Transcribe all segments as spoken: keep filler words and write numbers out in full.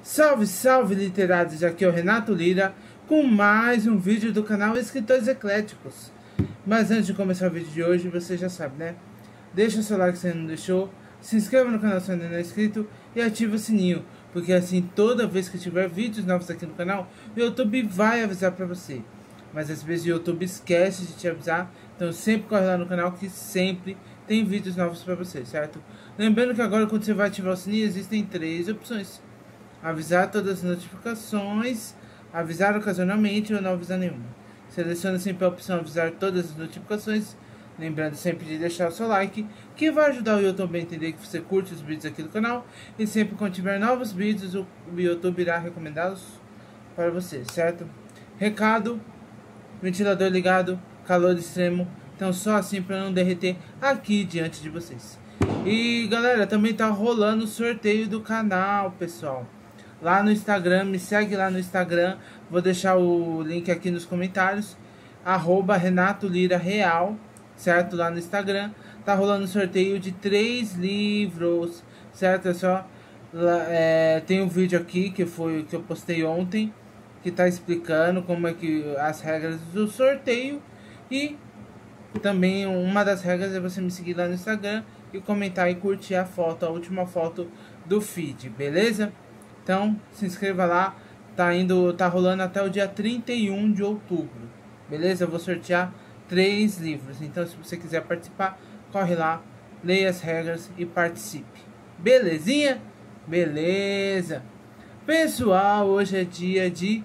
Salve, salve literados, aqui é o Renato Lira com mais um vídeo do canal Escritores Ecléticos. Mas antes de começar o vídeo de hoje, você já sabe, né? Deixa o seu like se ainda não deixou, se inscreva no canal se ainda não é inscrito e ativa o sininho, porque assim toda vez que tiver vídeos novos aqui no canal, o YouTube vai avisar pra você. Mas às vezes o YouTube esquece de te avisar, então sempre corre lá no canal que sempre tem vídeos novos pra você, certo? Lembrando que agora quando você vai ativar o sininho, existem três opções: avisar todas as notificações, avisar ocasionalmente ou não avisar nenhuma. Selecione sempre a opção avisar todas as notificações, lembrando sempre de deixar o seu like, que vai ajudar o YouTube a entender que você curte os vídeos aqui do canal, e sempre quando tiver novos vídeos o YouTube irá recomendá-los para você, certo? Recado: ventilador ligado, calor extremo, então só assim para não derreter aqui diante de vocês. E galera, também tá rolando o sorteio do canal, pessoal, lá no Instagram. Me segue lá no Instagram, vou deixar o link aqui nos comentários, arroba Renato Lira Real, certo? Lá no Instagram tá rolando o sorteio de três livros, certo? É só é, tem um vídeo aqui que foi que eu postei ontem, que tá explicando como é que as regras do sorteio, e também uma das regras é você me seguir lá no Instagram e comentar e curtir a foto, a última foto do feed, beleza? Então se inscreva lá, tá indo, tá rolando até o dia trinta e um de outubro, beleza? Eu vou sortear três livros, então se você quiser participar, corre lá, leia as regras e participe, belezinha? Beleza, pessoal, hoje é dia de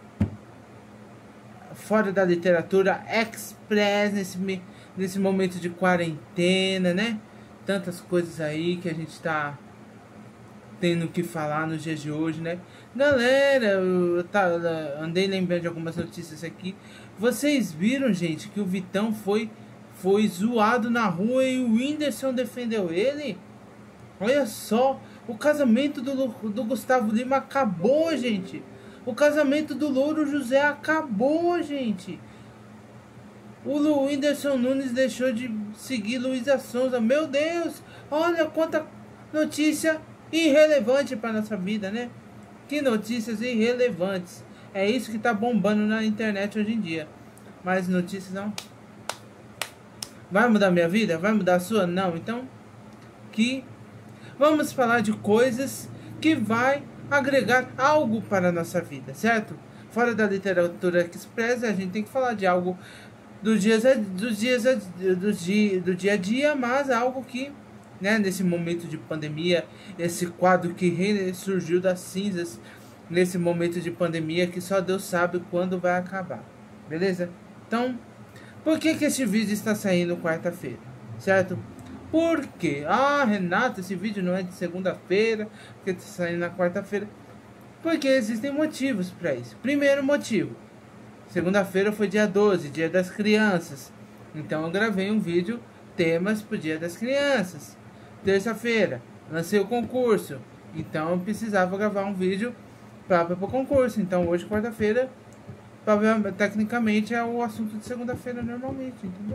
Fora da Literatura Express, nesse, nesse momento de quarentena, né? Tantas coisas aí que a gente tá tendo que falar nos dias de hoje, né? Galera, eu tá, andei lembrando de algumas notícias aqui. Vocês viram, gente, que o Vitão foi, foi zoado na rua e o Whindersson defendeu ele? Olha só, o casamento do, do Gustavo Lima acabou, gente. O casamento do Louro José acabou, gente. O Whindersson Nunes deixou de seguir Luísa Sonza. Meu Deus, olha quanta notícia irrelevante para nossa vida, né? Que notícias irrelevantes. É isso que tá bombando na internet hoje em dia. Mas notícias não. Vai mudar minha vida? Vai mudar a sua? Não. Então, que vamos falar de coisas que vai agregar algo para a nossa vida, certo? Fora da Literatura Express, a gente tem que falar de algo dos dias, dos dias, do dia, do dia a dia, mas algo que, né, nesse momento de pandemia, esse quadro que ressurgiu das cinzas, nesse momento de pandemia que só Deus sabe quando vai acabar, beleza? Então, por que que esse vídeo está saindo quarta-feira, certo? Por quê? Ah, Renato, esse vídeo não é de segunda-feira, porque está saindo na quarta-feira. Porque existem motivos para isso. Primeiro motivo: segunda-feira foi dia doze, dia das crianças. Então eu gravei um vídeo, temas para o dia das crianças. Terça-feira, lancei o concurso. Então eu precisava gravar um vídeo para o concurso. Então hoje, quarta-feira, tecnicamente é o assunto de segunda-feira normalmente, entendeu?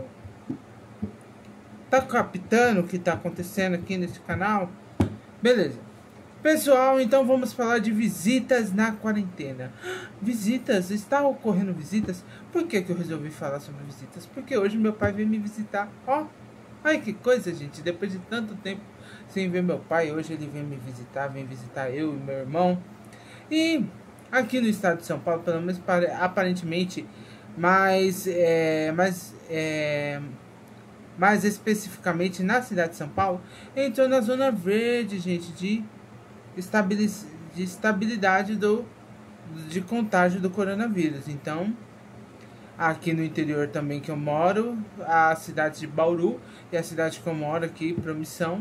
Tá captando o que tá acontecendo aqui nesse canal? Beleza. Pessoal, então vamos falar de visitas na quarentena. Visitas? Está ocorrendo visitas? Por que que eu resolvi falar sobre visitas? Porque hoje meu pai veio me visitar. Ó, ai que coisa, gente. Depois de tanto tempo sem ver meu pai, hoje ele vem me visitar, vem visitar eu e meu irmão. E aqui no estado de São Paulo, pelo menos aparentemente, mas é, mas é, mais especificamente na cidade de São Paulo, entrou na zona verde, gente, de, estabili de estabilidade do, de contágio do coronavírus. Então, aqui no interior também que eu moro, a cidade de Bauru e a cidade que eu moro aqui, Promissão,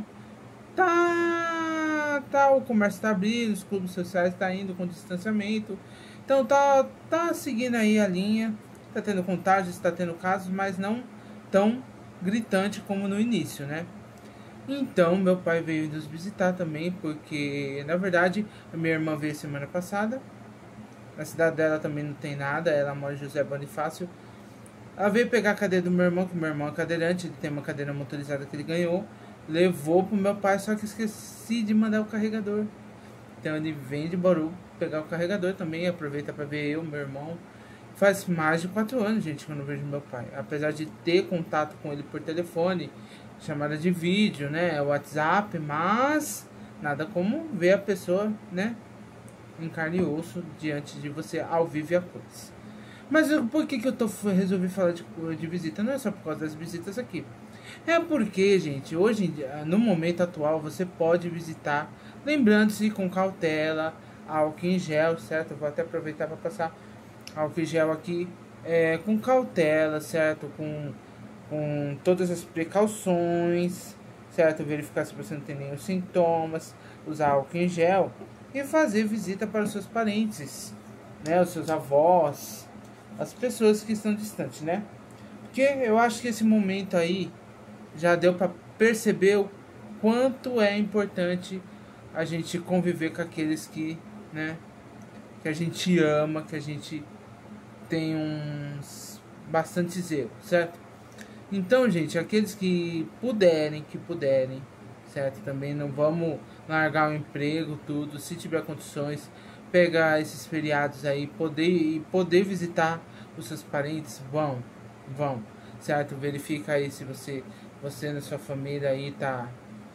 tá, tá o comércio tá abrindo, os clubes sociais tá indo com distanciamento. Então tá, tá seguindo aí a linha, tá tendo contágios, está tendo casos, mas não tão gritante como no início, né? Então meu pai veio nos visitar também, porque na verdade a minha irmã veio semana passada. Na cidade dela também não tem nada, ela mora em José Bonifácio. Ela veio pegar a cadeira do meu irmão, que meu irmão é cadeirante, ele tem uma cadeira motorizada que ele ganhou, levou pro meu pai, só que esqueci de mandar o carregador. Então ele vem de Bauru pegar o carregador também, aproveita para ver eu, meu irmão. Faz mais de quatro anos, gente, que eu não vejo meu pai. Apesar de ter contato com ele por telefone, chamada de vídeo, né, WhatsApp, mas nada como ver a pessoa, né, em carne e osso diante de você ao vivo e a cores. Mas eu, por que que eu tô, resolvi falar de, de visita? Não é só por causa das visitas aqui. É porque, gente, hoje, no momento atual, você pode visitar, lembrando-se com cautela, álcool em gel, certo? Eu vou até aproveitar para passar álcool em gel aqui, é, com cautela, certo? Com, com todas as precauções, certo? Verificar se você não tem nenhum sintomas, usar álcool em gel e fazer visita para os seus parentes, né? Os seus avós, as pessoas que estão distantes, né? Porque eu acho que esse momento aí já deu para perceber o quanto é importante a gente conviver com aqueles que, né, que a gente ama, que a gente tem uns bastante zelo, certo? Então, gente, aqueles que puderem, que puderem, certo? Também não vamos largar o emprego, tudo, se tiver condições, pegar esses feriados aí, poder e poder visitar os seus parentes, vão, vão, certo? Verifica aí se você, você na sua família aí tá,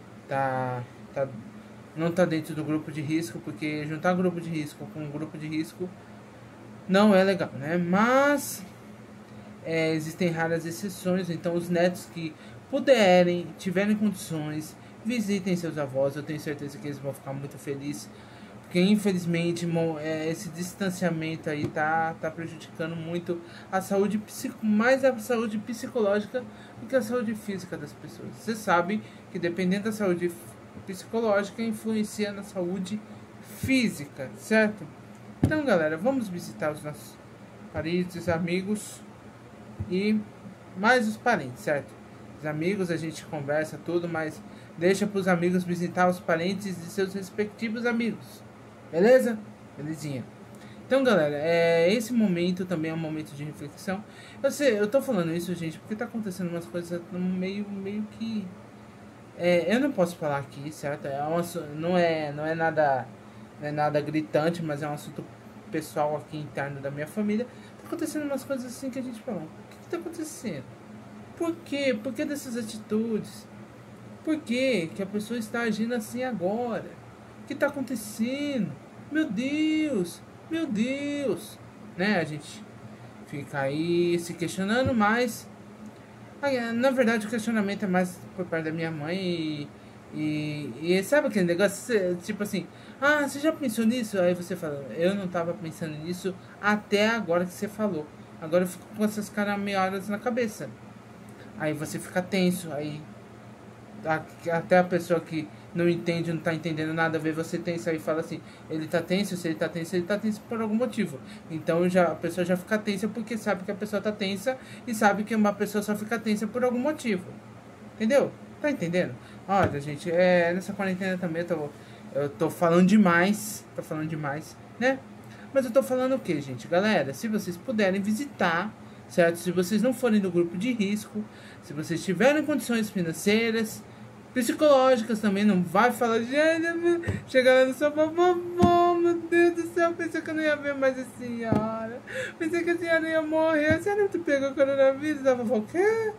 tá, tá, não tá dentro do grupo de risco, porque juntar grupo de risco com grupo de risco não é legal, né? Mas é, existem raras exceções, então os netos que puderem, tiverem condições, visitem seus avós. Eu tenho certeza que eles vão ficar muito felizes, porque infelizmente é, esse distanciamento aí tá, tá prejudicando muito a saúde psico, mais a saúde psicológica do que a saúde física das pessoas. Você sabe que dependendo da saúde psicológica influencia na saúde física, certo? Então, galera, vamos visitar os nossos parentes, amigos e mais os parentes, certo? Os amigos a gente conversa tudo, mas deixa para os amigos visitar os parentes de seus respectivos amigos, beleza? Belezinha. Então, galera, é, esse momento também é um momento de reflexão. Eu sei, eu tô falando isso, gente, porque tá acontecendo umas coisas no meio, meio que é, eu não posso falar aqui, certo? É um, não é, não é nada Não é nada gritante, mas é um assunto pessoal aqui interno da minha família. Tá acontecendo umas coisas assim que a gente fala, o que que tá acontecendo? Por quê? Por que dessas atitudes? Por que que a pessoa está agindo assim agora? O que tá acontecendo? Meu Deus! Meu Deus! Né? A gente fica aí se questionando, mas na verdade o questionamento é mais por parte da minha mãe e E, e sabe aquele negócio, tipo assim, ah, você já pensou nisso? Aí você fala, eu não tava pensando nisso até agora que você falou. Agora eu fico com essas carameadas na cabeça. Aí você fica tenso, aí a, até a pessoa que não entende, não tá entendendo nada, vê você tenso aí e fala assim, ele tá tenso, se ele tá tenso, ele tá tenso por algum motivo. Então já, a pessoa já fica tensa porque sabe que a pessoa tá tensa e sabe que uma pessoa só fica tensa por algum motivo. Entendeu? Tá entendendo? Olha, gente, é, nessa quarentena também eu tô, eu tô falando demais. Tô falando demais, né? Mas eu tô falando o que, gente? Galera, se vocês puderem visitar, certo? Se vocês não forem do grupo de risco, se vocês tiverem condições financeiras, psicológicas também, não vai falar de chegar lá no sofá, vovô, meu Deus do céu, pensei que eu não ia ver mais a senhora. Pensei que a senhora ia morrer. A senhora não pegou coronavírus? A vovó, o quê?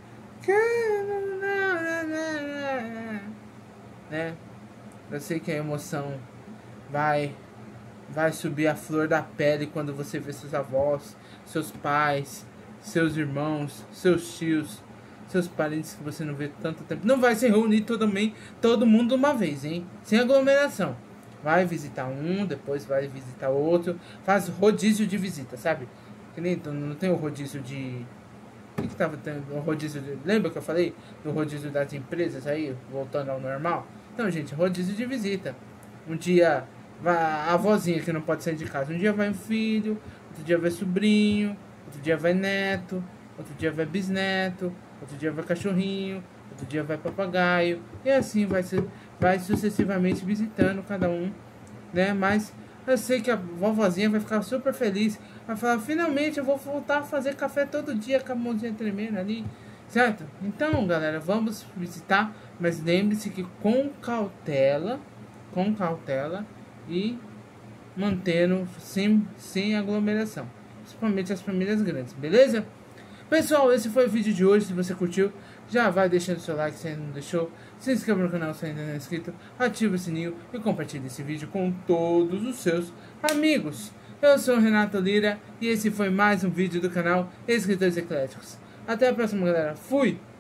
Né? Eu sei que a emoção vai vai subir a flor da pele quando você vê seus avós, seus pais, seus irmãos, seus tios, seus parentes que você não vê tanto tempo. Não vai se reunir todo, todo mundo de uma vez, hein? Sem aglomeração. Vai visitar um, depois vai visitar outro. Faz rodízio de visita, sabe? Que nem, não tem o rodízio de... O que que tava tendo? O rodízio de... Lembra que eu falei do rodízio das empresas aí, voltando ao normal? Então, gente, rodízio de visita. Um dia vai a avózinha que não pode sair de casa. Um dia vai um filho, outro dia vai sobrinho, outro dia vai neto, outro dia vai bisneto, outro dia vai cachorrinho, outro dia vai papagaio. E assim vai, ser, vai sucessivamente visitando cada um, né? Mas eu sei que a vovozinha vai ficar super feliz. Vai falar, finalmente eu vou voltar a fazer café todo dia com a mãozinha tremendo ali, certo? Então, galera, vamos visitar. Mas lembre-se que com cautela, com cautela, e mantendo sem, sem aglomeração, principalmente as famílias grandes, beleza? Pessoal, esse foi o vídeo de hoje. Se você curtiu, já vai deixando seu like se ainda não deixou, se inscreva no canal se ainda não é inscrito, ative o sininho e compartilhe esse vídeo com todos os seus amigos. Eu sou o Renato Lira e esse foi mais um vídeo do canal Escritores Ecléticos. Até a próxima, galera. Fui!